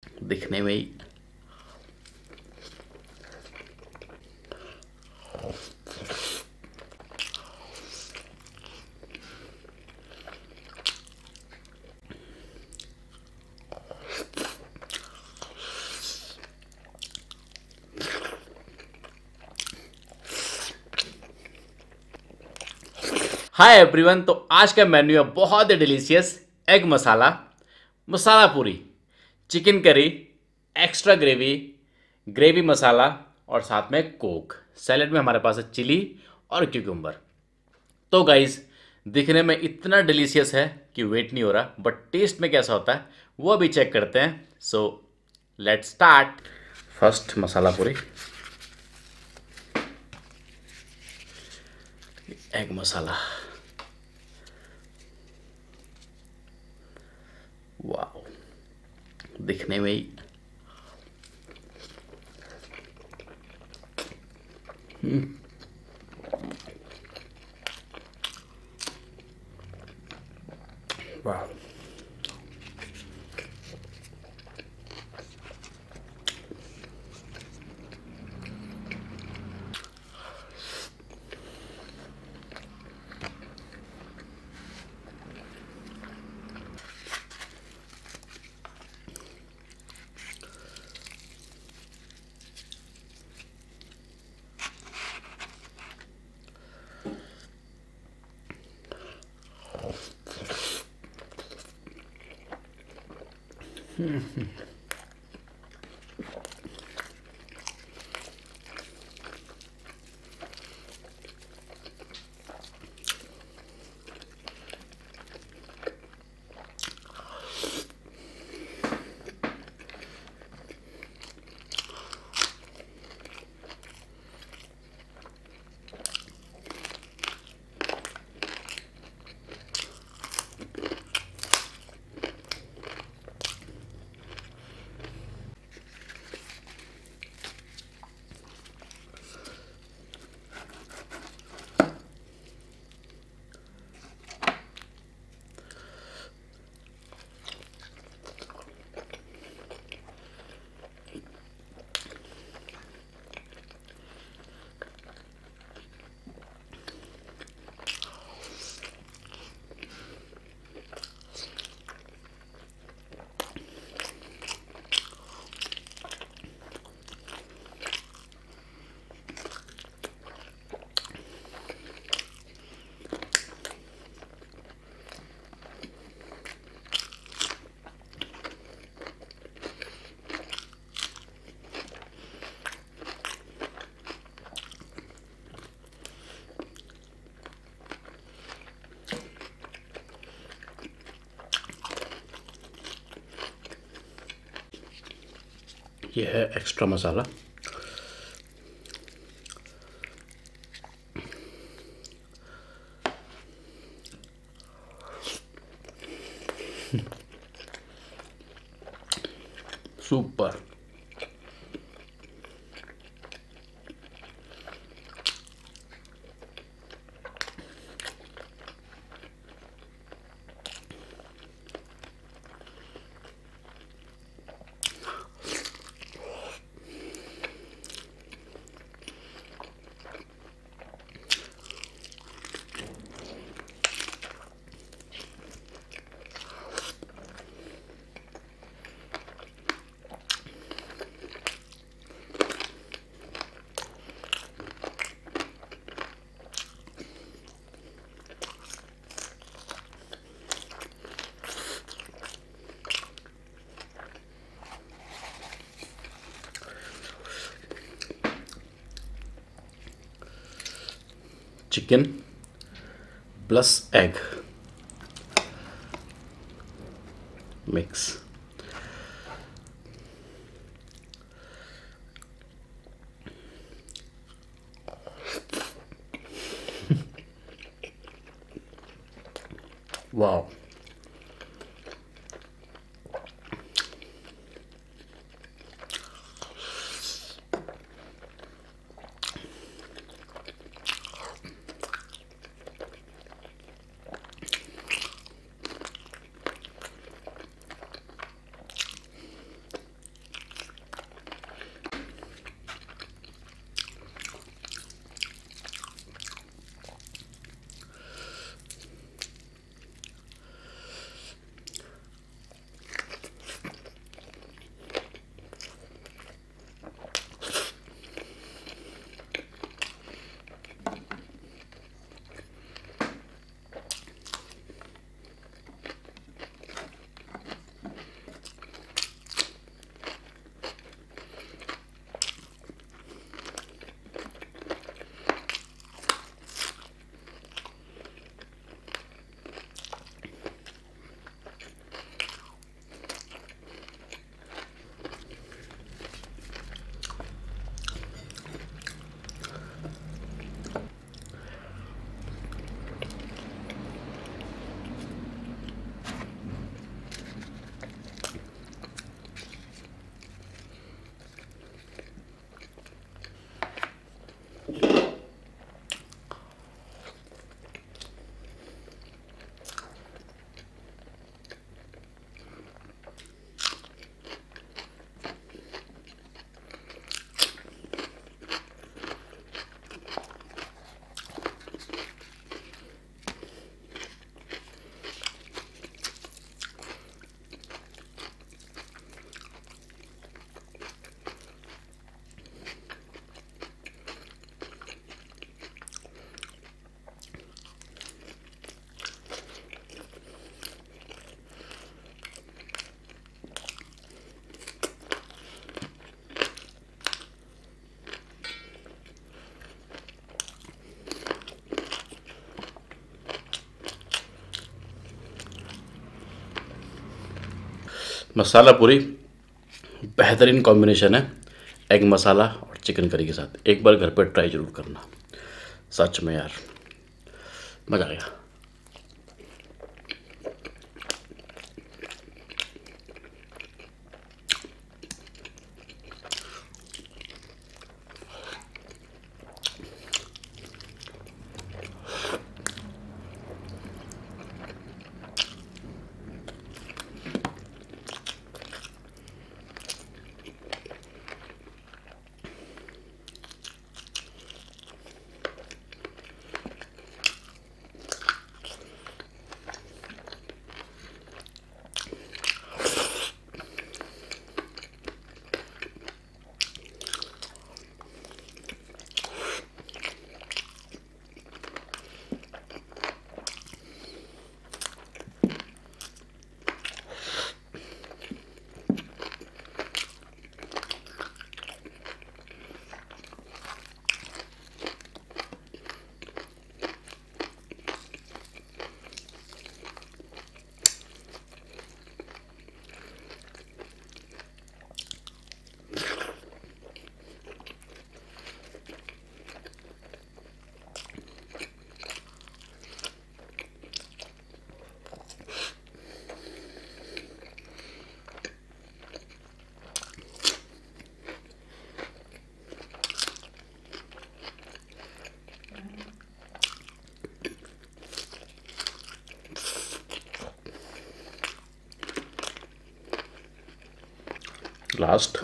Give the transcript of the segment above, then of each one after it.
दिखने में ही। Hi everyone, तो आज का मेन्यू है बहुत ही डिलीशियस एग मसाला, मसाला पूरी, chicken curry, extra gravy, gravy मसाला और साथ में कोक। सैलेड में हमारे पास है चिली और क्यूकम्बर। तो गाइज, दिखने में इतना डिलीशियस है कि वेट नहीं हो रहा, बट टेस्ट में कैसा होता है वो अभी चेक करते हैं। So let's start. First masala puri, egg मसाला। वाह, दिखने में ही वाह। ये है extra masala. Super. Chicken plus egg mix. वाह, मसाला पूरी बेहतरीन कॉम्बिनेशन है एग मसाला और चिकन करी के साथ। एक बार घर पर ट्राई जरूर करना, सच में यार मज़ा आएगा। Last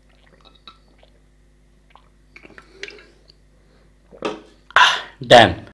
dam.